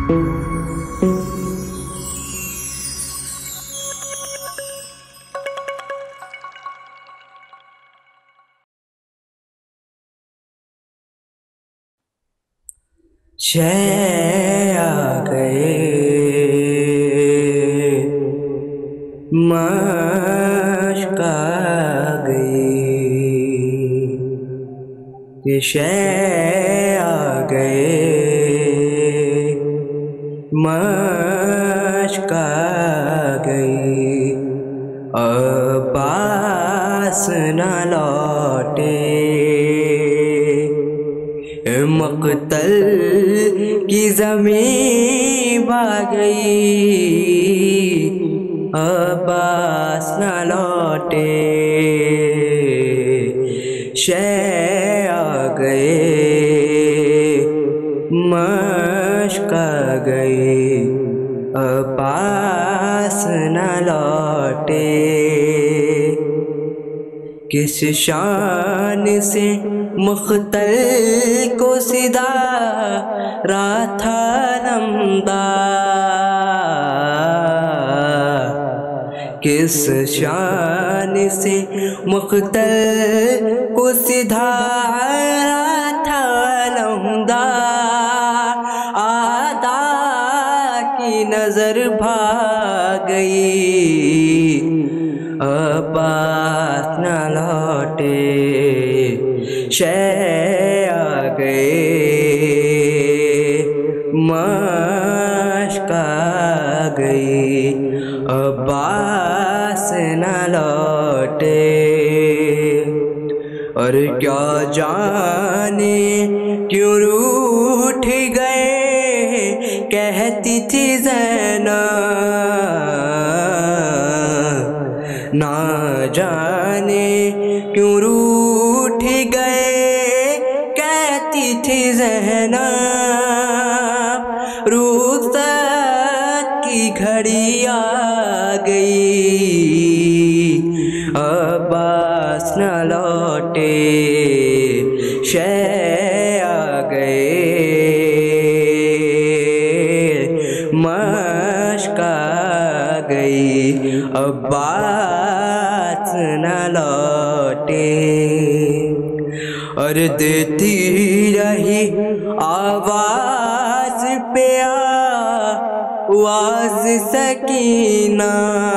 شہ آ گئے مشق آ گئی کہ شہ آ گئے مشق آ گئی عباس نہ لوٹے مقتل کی زمین بھاگ گئی عباس نہ لوٹے شہ آ گئے مشق آ گئی عباس نہ لوٹے کس شان سے مقتل کو صدا رہا تھا نمدہ کس شان سے مقتل کو صدا رہا تھا نمدہ آدھا کی نظر بھاگ گئی عباس نہ لوٹے شہ آ گئے مشق آ گئی عباس نہ لوٹے اور کیا جانے کیوں روٹھ گئے کہتی تھی زینب نہ جانے کیوں روٹھ گئے کہتی تھی زینب رخصت کی گھڑی آ گئی عباس نہ لوٹے شہ آ گئے مشق آ گئی عباس نہ لوٹے اور دیتی رہی آواز پہ آواز سکینہ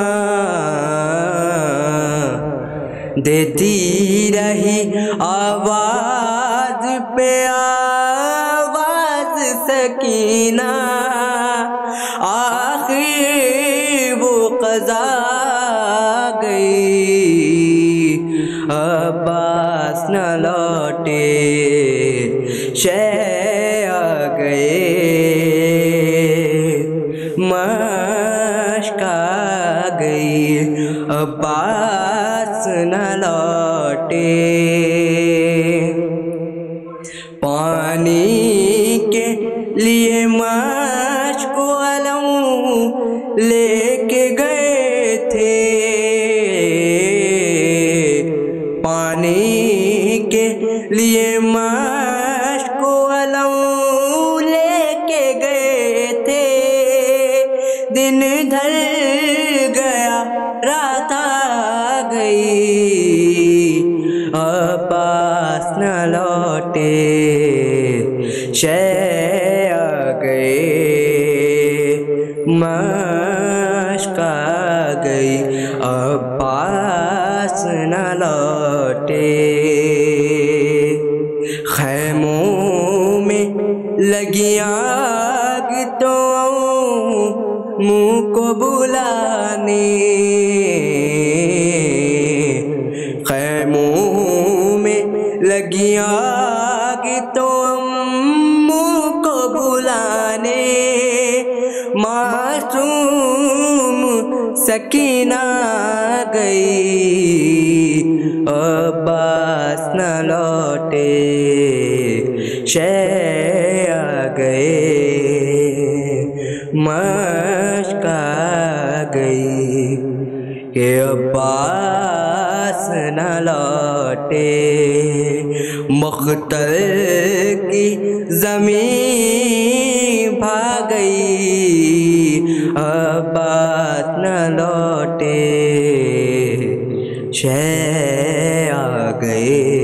دیتی رہی آواز پہ آواز سکینہ آخر وہ قضا گئی عباس نہ لوٹے شہ آ گئے مشق آ گئی عباس نہ لوٹے پانی کے لیے مشق علم لے کے گئے تھے پانی کے لیے مشق علم لے کے گئے تھے دن ڈھل گیا رات آ گئی عباس نہ لوٹے شہ آ گئے مشق آ گئی عباس نہ لوٹے خیموں میں لگی آگ تو منہ کو بلانے خیموں میں لگی آگ تو منہ کو بلانے معصوم سکینہ گئی عباس نہ لوٹے شہ آ گئے مشق آ گئی کہ عباس نہ لوٹے مقتل کی زمین بھاگ گئی عباس نہ لوٹے، شہ آ گئے